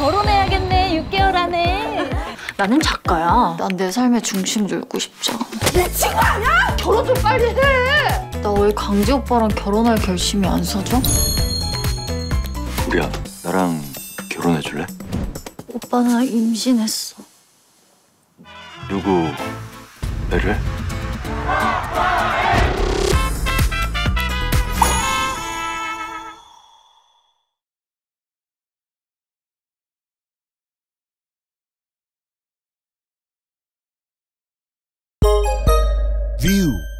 결혼해야겠네, 6개월 안에. 나는 작가야. 난 내 삶의 중심을 잃고 싶지 않아. 내 친구 아니야? 결혼 좀 빨리 해. 나 왜 강지 오빠랑 결혼할 결심이 안 서져? 우리야, 나랑 결혼해 줄래? 오빠 나 임신했어. 누구 애를? View.